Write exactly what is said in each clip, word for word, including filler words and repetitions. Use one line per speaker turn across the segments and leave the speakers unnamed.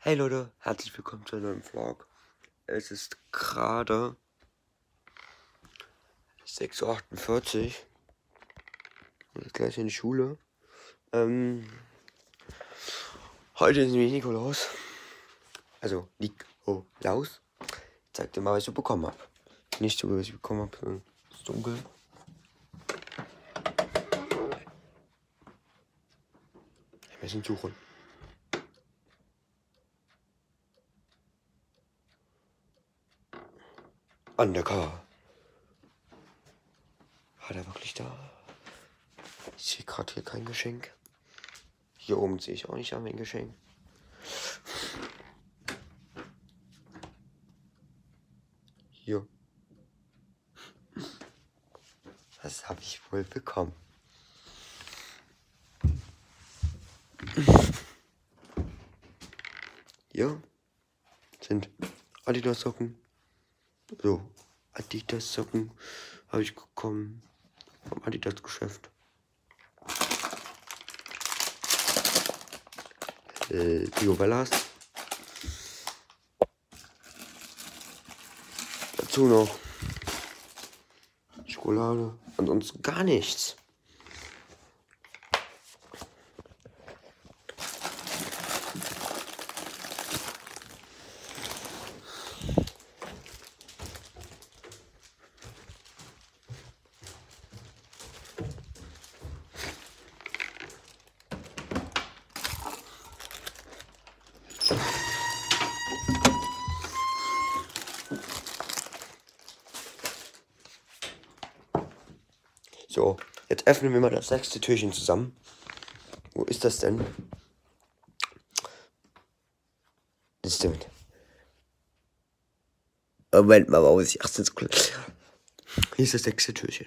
Hey Leute, herzlich willkommen zu einem neuen Vlog. Es ist gerade sechs Uhr achtundvierzig. Ich muss gleich in die Schule. Ähm, heute ist nämlich Nikolaus. Also Nikolaus. Ich zeig dir mal, was ich bekommen habe. Nicht so, was ich bekommen habe. Es ist dunkel. Wir müssen suchen. Undercover. Hat er wirklich da? Ich sehe gerade hier kein Geschenk. Hier oben sehe ich auch nicht ein Geschenk. Hier. Was habe ich wohl bekommen? Hier sind Adidas Socken. So, Adidas Socken habe ich bekommen vom Adidas Geschäft. Äh, Bio Ballast. Dazu noch Schokolade. Ansonsten gar nichts. So, jetzt öffnen wir mal das sechste Türchen zusammen. Wo ist das denn? Das stimmt. Moment mal, warum ist die achtzehn so klein? Hier ist das sechste Türchen.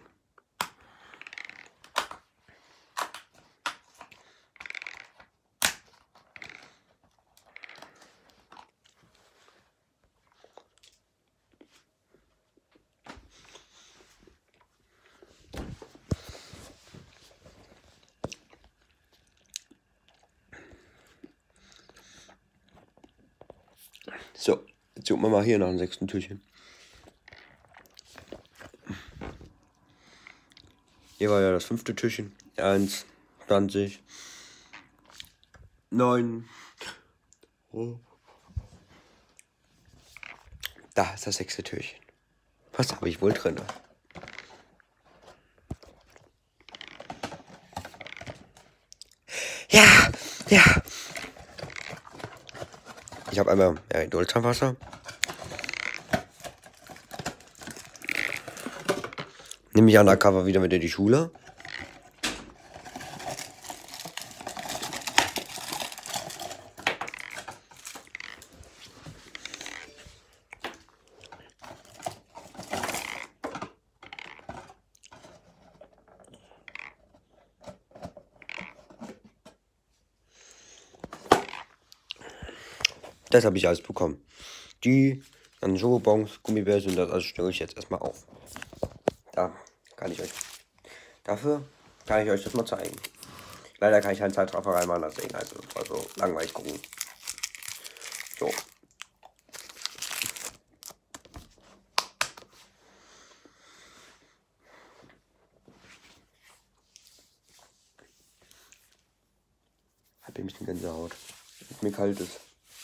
So, jetzt suchen wir mal hier nach dem sechsten Türchen. Hier war ja das fünfte Türchen. eins, zwanzig, neun. Oh. Da ist das sechste Türchen. Was habe ich wohl drin? Ja, ja. Ich habe einmal ja, Duldzahnwasser. Nehme ich undercover wieder mit in die Schule. Das habe ich alles bekommen. Die dann Schokobons, Gummibärchen und das alles stelle ich jetzt erstmal auf. Da kann ich euch. Dafür kann ich euch das mal zeigen. Leider kann ich keinen Zeitraffer reinmachen, deswegen also, also langweilig gucken. So. Hab ein bisschen Gänsehaut. Wenn mir kalt ist.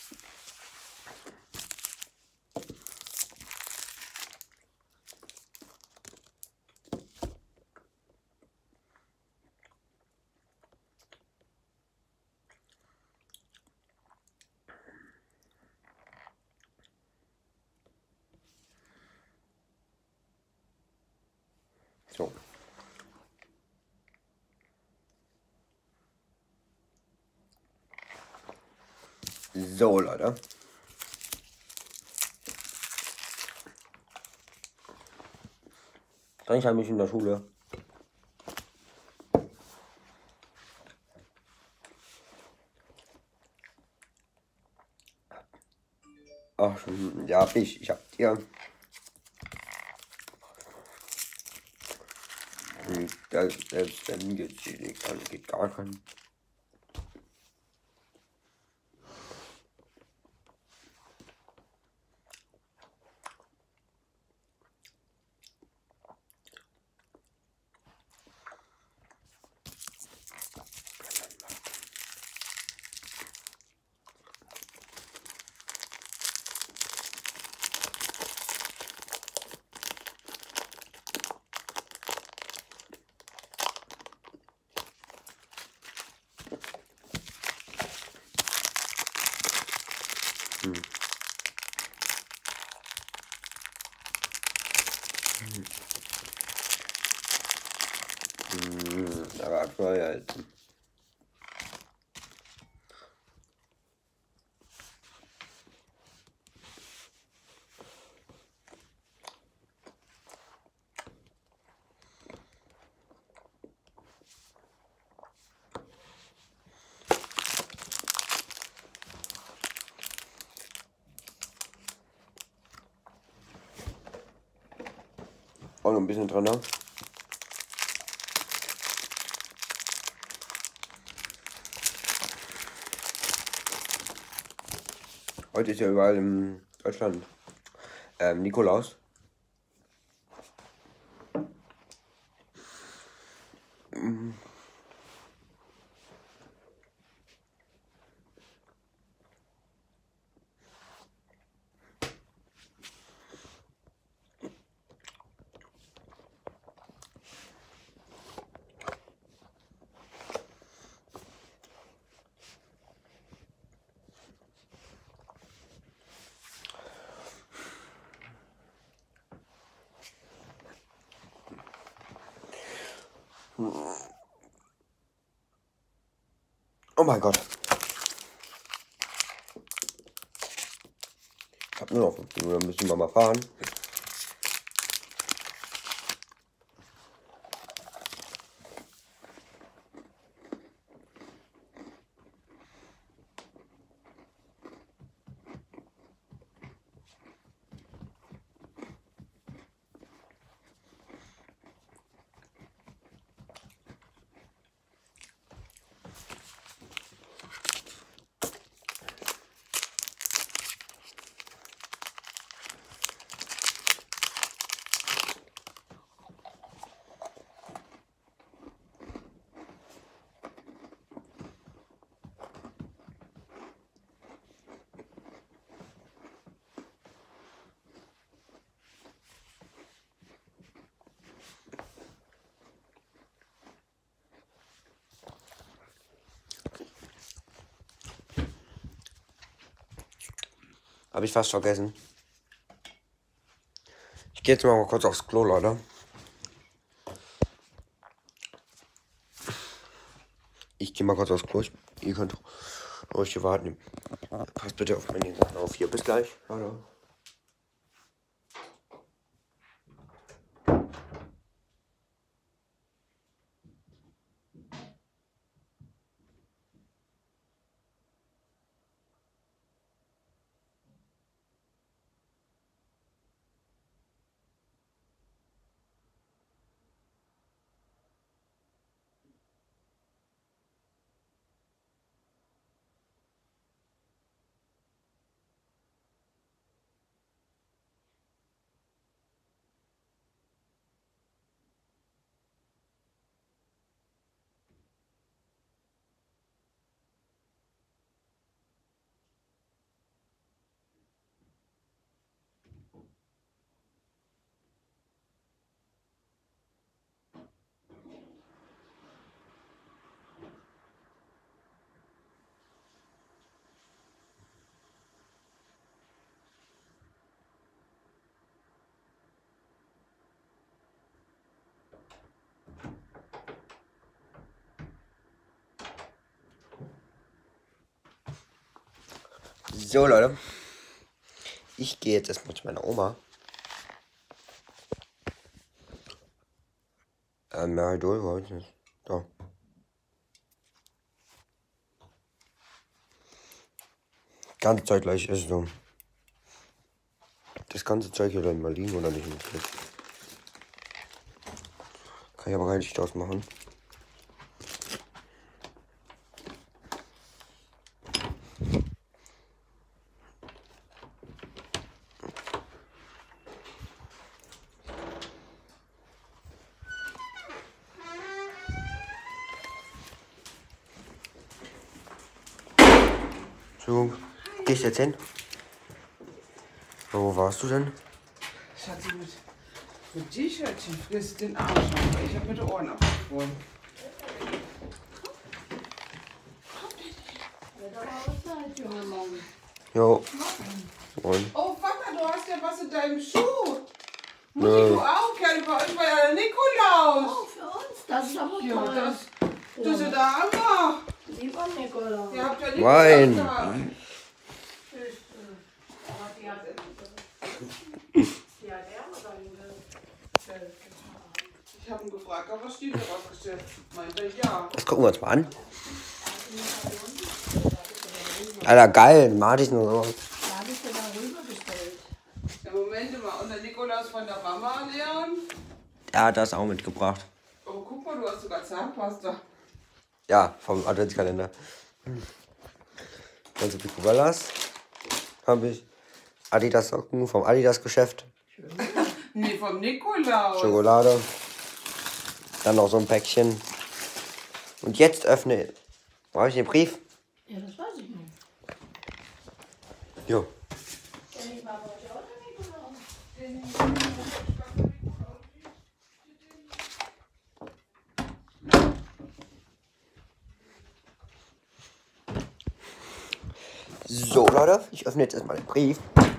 So. So, Leute. Ich habe mich in der Schule. Ach, ja, ich, ich hab dir. Das, selbst wenn geht, geht gar kein. zwei halten. Auch noch ein bisschen dran, ne? Heute ist ja überall in Deutschland ähm, Nikolaus. Mhm. Oh mein Gott. Ich hab nur noch fünf Minuten, dann müssen wir mal fahren. Habe ich fast vergessen. Ich gehe jetzt mal kurz aufs Klo, Leute. Ich gehe mal kurz aufs Klo. Ich, ihr könnt ruhig hier warten. Passt bitte auf meine Sachen auf hier. Bis gleich. Hallo. So, Leute. Ich gehe jetzt erstmal zu meiner Oma. Ähm, ja, du wolltest nicht. Da. Ganze Zeit gleich ist so. Das ganze Zeug hier dann mal liegen oder nicht? Kann ich aber gar nicht ausmachen. So, gehst jetzt hin? Wo warst du denn?
Schatzi, mit, mit T-Shirtchen frisst den Arsch auf. Ich hab mit den Ohren abgefroren.
Jo. Und?
Oh, Vater, du hast ja was in deinem Schuh. Muss
Ja.
ich auch, Kerl? Bei euch war ja der Nikolaus.
Oh, für uns, das ist aber
Ja,
toll.
das, Du sie da immer.
Lieber Nikolaus.
Ihr habt ja nicht
Nein.
gesagt. Ich habe ihn gefragt, ob er Stiefel rausgestellt. Meinte er ja.
Das gucken wir uns mal an. Alter, geil, Martin und so.
Da habe ich dir da rübergestellt.
Ja, Moment mal, und der Nikolaus von der Mama, Leon?
Er hat das auch mitgebracht.
Oh, guck mal, du hast sogar Zahnpasta.
Ja, vom Adventskalender. Dann so Picoballas. Habe ich. Adidas Socken vom Adidas Geschäft.
Nee, vom Nikolaus.
Schokolade. Dann noch so ein Päckchen. Und jetzt öffne. Brauche ich den Brief?
Ja, das weiß ich nicht.
Jo.
Der nicht mal bei euch auch der Nikolaus?
So, Leute, ich öffne jetzt erstmal den Brief.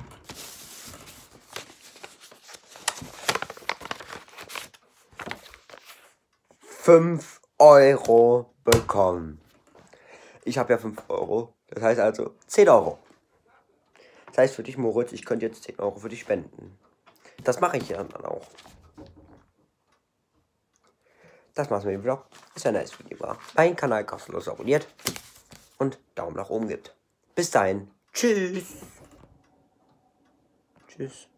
fünf Euro bekommen. Ich habe ja fünf Euro. Das heißt also zehn Euro. Das heißt für dich, Moritz, ich könnte jetzt zehn Euro für dich spenden. Das mache ich ja dann auch. Das war's mit dem Vlog. Ist ja nice, wenn ihr mal meinen Kanal kostenlos abonniert und Daumen nach oben gibt. Bis dahin. Tschüss. Tschüss.